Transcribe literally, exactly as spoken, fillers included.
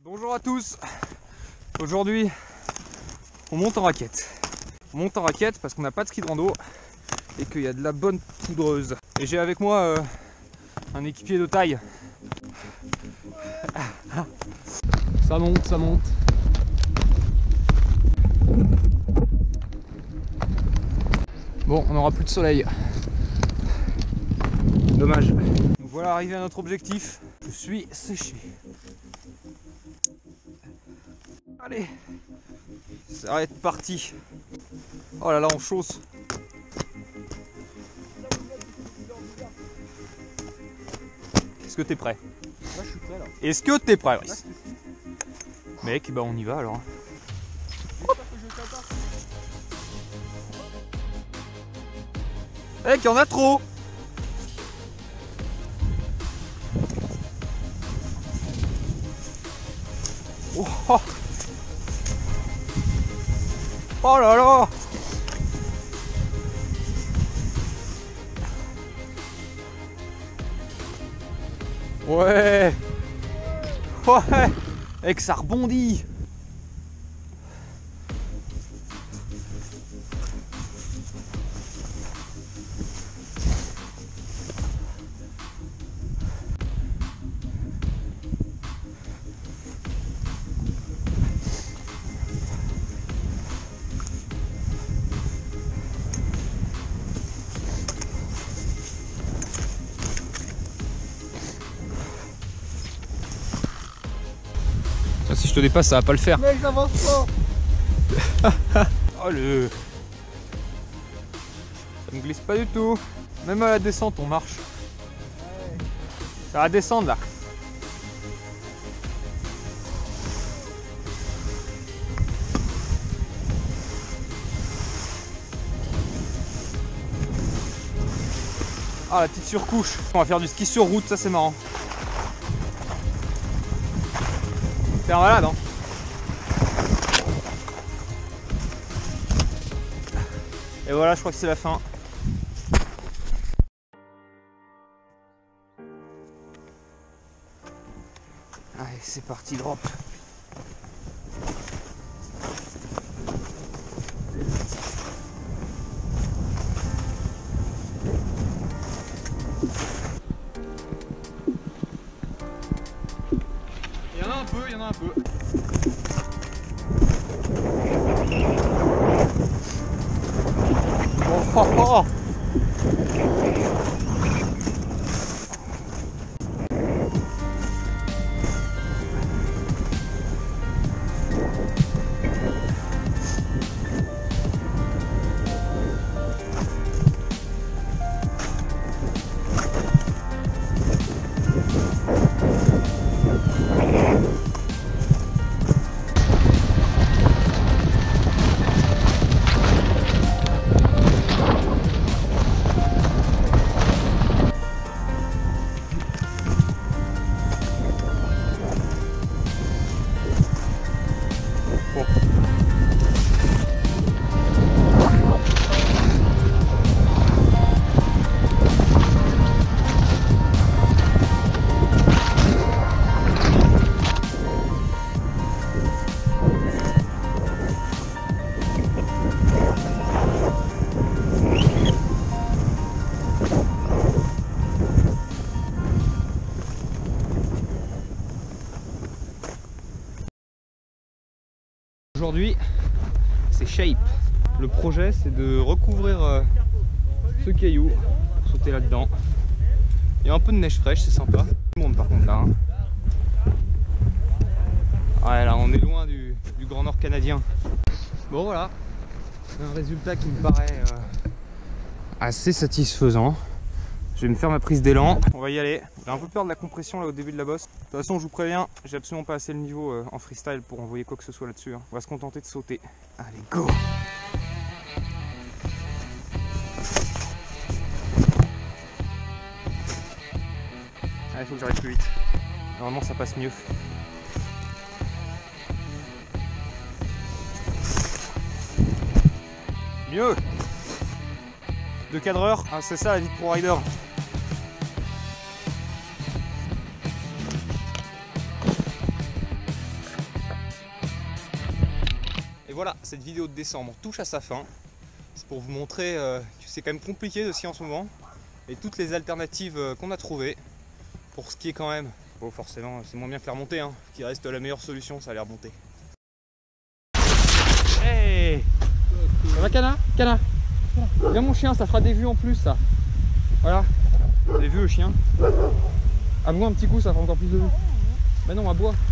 Bonjour à tous. Aujourd'hui on monte en raquette. On monte en raquette parce qu'on n'a pas de ski de rando et qu'il y a de la bonne poudreuse. Et j'ai avec moi euh, un équipier de taille. Ça monte, ça monte. Bon, on n'aura plus de soleil. Dommage. Donc voilà, arrivé à notre objectif. Je suis séché. Allez, ça va être parti. Oh là là, on chausse. Est-ce que t'es prêt? Là, je suis prêt là. Est-ce que t'es prêt? Oui. Mec, bah on y va alors. Mec, il y en a trop. Oh, oh. Oh là là. Ouais. Ouais. Et que ça rebondit. Si je te dépasse, ça va pas le faire. Mec, j'avance pas. Oh le... Ça ne glisse pas du tout. Même à la descente, on marche. Ouais. Ça va descendre là. Ah, la petite surcouche. On va faire du ski sur route, ça c'est marrant. T'es un malade, hein? Et voilà, je crois que c'est la fin. Allez, c'est parti, drop. Il y en a un peu, il y en a un peu. Oh, oh, oh. Bon. Aujourd'hui, c'est Shape. Le projet, c'est de recouvrir euh, ce caillou, sauter là-dedans. Il y a un peu de neige fraîche, c'est sympa. Tout le monde par contre là. Hein. Ouais, là, on est loin du, du Grand Nord canadien. Bon voilà, c'est un résultat qui me paraît euh, assez satisfaisant. Je vais me faire ma prise d'élan. On va y aller. J'ai un peu peur de la compression là au début de la bosse. De toute façon, je vous préviens, j'ai absolument pas assez le niveau euh, en freestyle pour envoyer quoi que ce soit là-dessus. Hein. On va se contenter de sauter. Allez, go! Allez, faut que j'arrive plus vite. Normalement, ça passe mieux. Mieux! De cadreur, hein, c'est ça la vie de pro rider. Et voilà, cette vidéo de décembre touche à sa fin. C'est pour vous montrer euh, que c'est quand même compliqué de skier en ce moment. Et toutes les alternatives euh, qu'on a trouvées pour skier quand même. Bon, forcément, c'est moins bien que la remontée, hein, qui reste la meilleure solution, ça a l'air remonter. Hey, ça va Cana? Cana, viens mon chien, ça fera des vues en plus ça. Voilà, des vues au chien. Aboie un petit coup, ça fera encore plus de vues. Mais non, aboie.